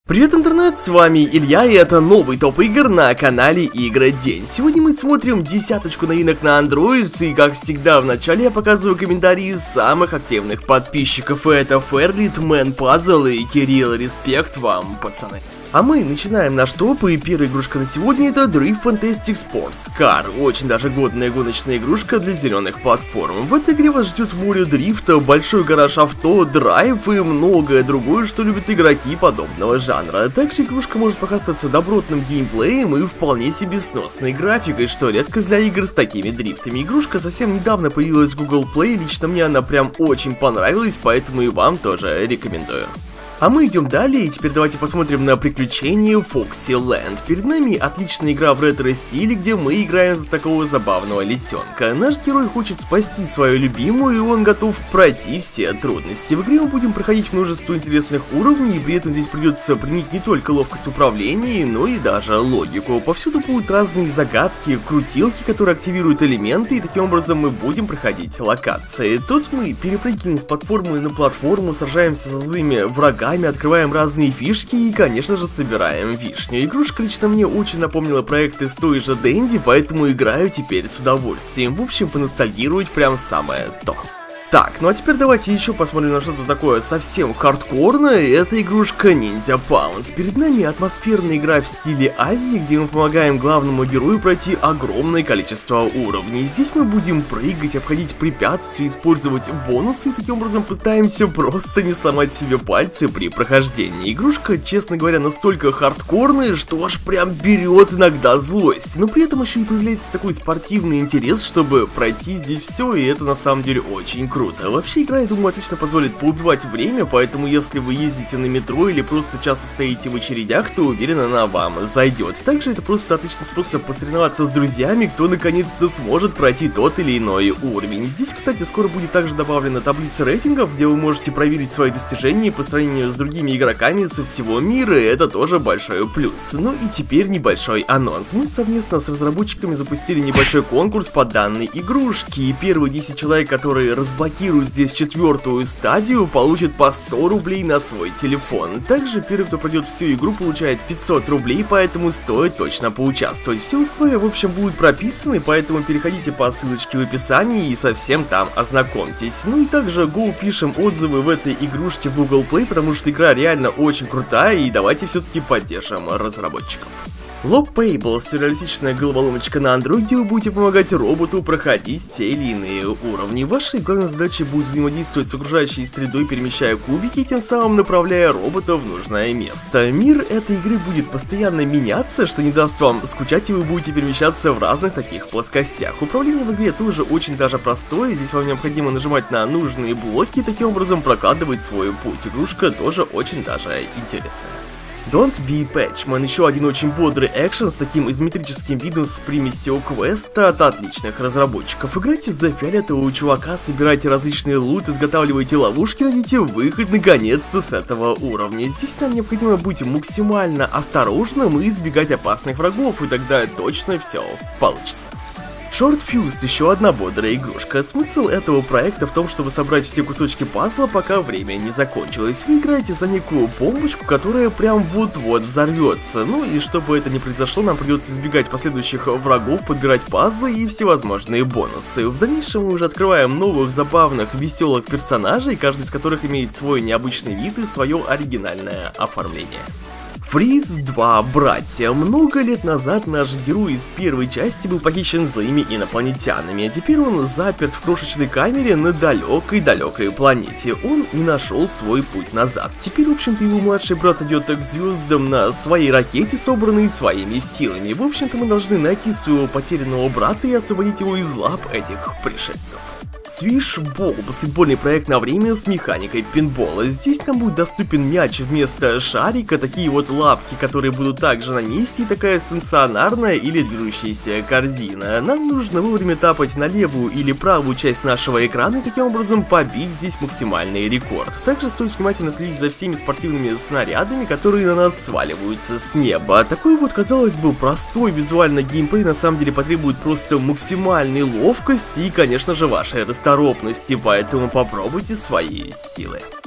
Привет, интернет, с вами Илья, и это новый топ игр на канале Игродень. Сегодня мы смотрим десяточку новинок на Android, и как всегда в начале я показываю комментарии самых активных подписчиков. И это Ферлит, Мэн Пазл и Кирилл, респект вам, пацаны. А мы начинаем наш топ, и первая игрушка на сегодня это Drift Fantastic Sports Car. Очень даже годная гоночная игрушка для зеленых платформ. В этой игре вас ждет море дрифта, большой гараж авто, драйв и многое другое, что любят игроки подобного жанра. Также игрушка может похвастаться добротным геймплеем и вполне себе сносной графикой, что редкость для игр с такими дрифтами. Игрушка совсем недавно появилась в Google Play, лично мне она прям очень понравилась, поэтому и вам тоже рекомендую. А мы идем далее, и теперь давайте посмотрим на приключения Foxyland. Перед нами отличная игра в ретро-стиле, где мы играем за такого забавного лисенка. Наш герой хочет спасти свою любимую, и он готов пройти все трудности. В игре мы будем проходить множество интересных уровней, и при этом здесь придется применить не только ловкость управления, но и даже логику. Повсюду будут разные загадки, крутилки, которые активируют элементы, и таким образом мы будем проходить локации. Тут мы перепрыгиваем с платформы на платформу, сражаемся со злыми врагами, открываем разные фишки и, конечно же, собираем вишню. Игрушка лично мне очень напомнила проекты с той же Dendy, поэтому играю теперь с удовольствием. В общем, поностальгировать прям самое то. Так, ну а теперь давайте еще посмотрим на что-то такое совсем хардкорное. Это игрушка Ninja Pounce. Перед нами атмосферная игра в стиле Азии, где мы помогаем главному герою пройти огромное количество уровней. Здесь мы будем прыгать, обходить препятствия, использовать бонусы, и таким образом пытаемся просто не сломать себе пальцы при прохождении. Игрушка, честно говоря, настолько хардкорная, что аж прям берет иногда злость. Но при этом еще и появляется такой спортивный интерес, чтобы пройти здесь все, и это на самом деле очень круто. Вообще игра, я думаю, отлично позволит поубивать время, поэтому если вы ездите на метро или просто часто стоите в очередях, то уверен, она вам зайдет. Также это просто отличный способ посоревноваться с друзьями, кто наконец-то сможет пройти тот или иной уровень. Здесь, кстати, скоро будет также добавлена таблица рейтингов, где вы можете проверить свои достижения по сравнению с другими игроками со всего мира, и это тоже большой плюс. Ну и теперь небольшой анонс. Мы совместно с разработчиками запустили небольшой конкурс по данной игрушке, и первые 10 человек, которые разблокируют здесь четвертую стадию, получит по 100 рублей на свой телефон. Также первый, кто пройдет всю игру, получает 500 рублей, поэтому стоит точно поучаствовать. Все условия, в общем, будут прописаны, поэтому переходите по ссылочке в описании и совсем там ознакомьтесь. Ну и также go пишем отзывы в этой игрушке в Google Play, потому что игра реально очень крутая, и давайте все-таки поддержим разработчиков. Lob Payable — сюрреалистичная головоломочка на Android, где вы будете помогать роботу проходить те или иные уровни. Вашей главной задачей будет взаимодействовать с окружающей средой, перемещая кубики, тем самым направляя робота в нужное место. Мир этой игры будет постоянно меняться, что не даст вам скучать, и вы будете перемещаться в разных таких плоскостях. Управление в игре тоже очень даже простое, здесь вам необходимо нажимать на нужные блоки и таким образом прокладывать свой путь. Игрушка тоже очень даже интересная. Don't Be Patchman — еще один очень бодрый экшен с таким изометрическим видом с примесью квеста от отличных разработчиков. Играйте за фиолетового чувака, собирайте различные лут, изготавливайте ловушки, найдите выход наконец-то с этого уровня. Здесь нам необходимо быть максимально осторожным и избегать опасных врагов, и тогда точно все получится. Short Fused — еще одна бодрая игрушка. Смысл этого проекта в том, чтобы собрать все кусочки пазла, пока время не закончилось. Вы играете за некую бомбочку, которая прям вот-вот взорвется. Ну и чтобы это не произошло, нам придется избегать последующих врагов, подбирать пазлы и всевозможные бонусы. В дальнейшем мы уже открываем новых, забавных, веселых персонажей, каждый из которых имеет свой необычный вид и свое оригинальное оформление. Freeze 2 братья. Много лет назад наш герой из первой части был похищен злыми инопланетянами, а теперь он заперт в крошечной камере на далекой-далекой планете. Он не нашел свой путь назад. Теперь, в общем-то, его младший брат идет к звездам на своей ракете, собранной своими силами. В общем-то, мы должны найти своего потерянного брата и освободить его из лап этих пришельцев. Swish Ball — баскетбольный проект на время с механикой пинбола. Здесь нам будет доступен мяч вместо шарика, такие вот лапки, которые будут также на месте, и такая стационарная или движущаяся корзина. Нам нужно вовремя тапать на левую или правую часть нашего экрана и таким образом побить здесь максимальный рекорд. Также стоит внимательно следить за всеми спортивными снарядами, которые на нас сваливаются с неба. Такой вот, казалось бы, простой визуальный геймплей на самом деле потребует просто максимальной ловкости и, конечно же, вашей расторопности, поэтому попробуйте свои силы.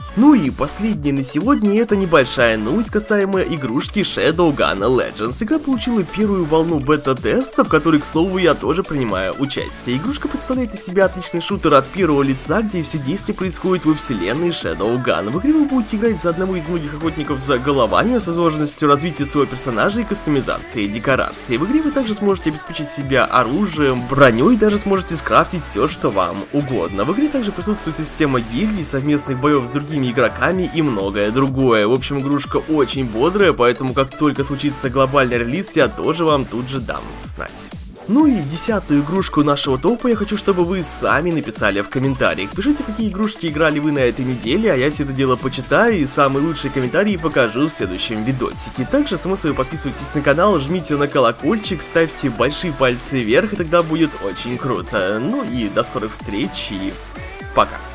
Ну и последнее на сегодня — это небольшая новость касаемая игрушки Shadowgun Legends. Игра получила первую волну бета-теста, в которой, к слову, я тоже принимаю участие. Игрушка представляет из себя отличный шутер от первого лица, где все действия происходят во вселенной Shadowgun. В игре вы будете играть за одного из многих охотников за головами с возможностью развития своего персонажа и кастомизации декораций. В игре вы также сможете обеспечить себя оружием, броней и даже сможете скрафтить все, что вам угодно. В игре также присутствует система гильдий, совместных боев с другими игроками и многое другое. В общем, игрушка очень бодрая, поэтому как только случится глобальный релиз, я тоже вам тут же дам знать. Ну и 10-ю игрушку нашего топа я хочу, чтобы вы сами написали в комментариях. Пишите, какие игрушки играли вы на этой неделе, а я все это дело почитаю и самые лучшие комментарии покажу в следующем видосике. Также, само собой, подписывайтесь на канал, жмите на колокольчик, ставьте большие пальцы вверх, и тогда будет очень круто. Ну и до скорых встреч и пока.